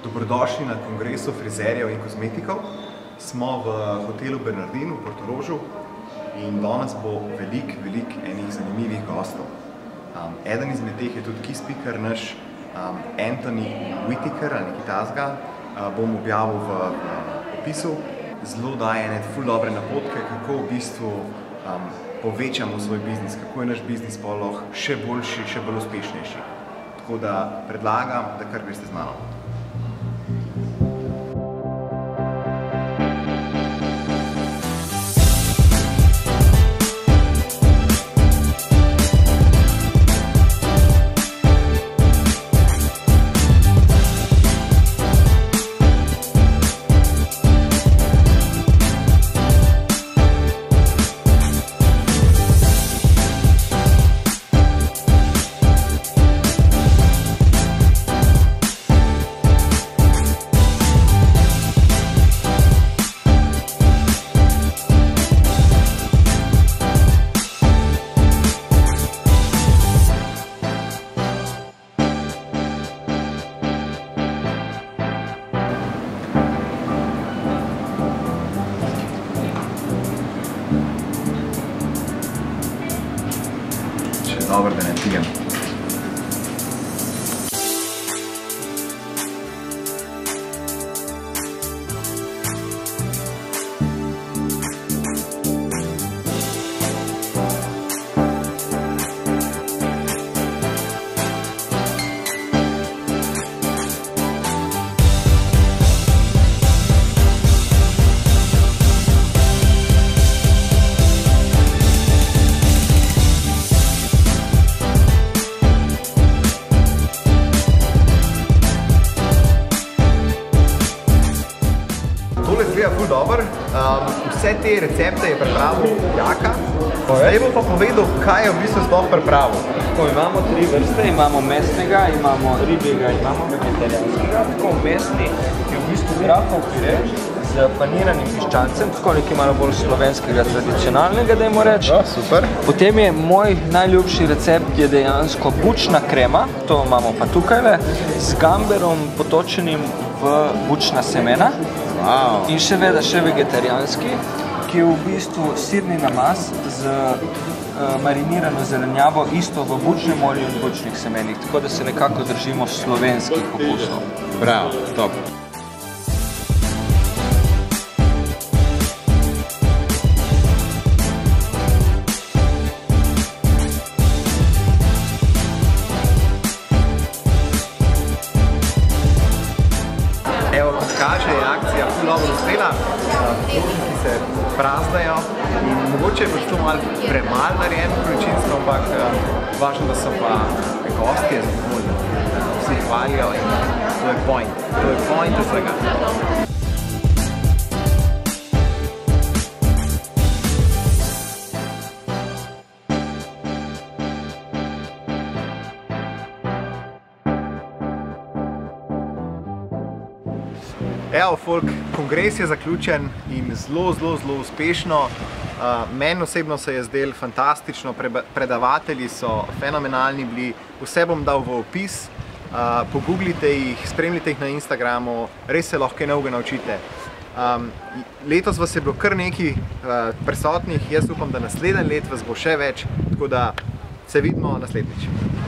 Dobrodošli na kongresu frizerjev in kozmetikov. Smo v hotelu Bernardin v Portorožu in danes bo veliko enih zanimivih gostov. Eden izmed teh je tudi key speaker, naš Anthony Whitaker ali nekaj takega. Bom objavil v opisu. Zelo daje ene ful dobre napotke, kako v bistvu povečamo svoj biznis, kako je naš biznis pa lahko še boljši, še bolj uspešnejši. Tako da predlagam, da kar greste z mano. Dobro, da ne pijem. Vse te recepte je pripravil Jaka. Zdaj bom pa povedal, kaj je v bistvu sploh pripravil. Imamo 3 vrste, imamo mesnega, imamo ribjega, imamo vegetarijanskega. Tako mesni je v bistvu grahov pire z paniranim piščancem, tako nekaj malo bolj slovenskega, tradicionalnega, dajmo reči. Super. Potem je moj najljubši recept je dejansko bučna krema, to imamo pa tukajle, z gamberom potočenim v bučna semena. In še vegetarijanski, ki je v bistvu sirni namaz z marinirano zelenjavo, isto v bučnem olju in bučnih semenih, tako da se nekako držimo slovenskih okusov. Bravo, top. Evo, kot kaže, je akcija ful dobro uspela, krožniki se prazdajo in mogoče je prišlo malo premalo narejen količinsko, ampak važno, da so pa gostje zadovoljni, vsi hvalijo in to je point vsega. Evo, folk, kongres je zaključen in zelo uspešno. Meni osebno se je zdelo fantastično, predavatelji so fenomenalni bili, vse bom dal v opis, pogooglite jih, spremljite jih na Instagramu, res se lahko kaj novega naučite. Letos vas je bilo kar nekaj prisotnih, jaz upam, da naslednji let vas bo še več, tako da se vidimo naslednjič.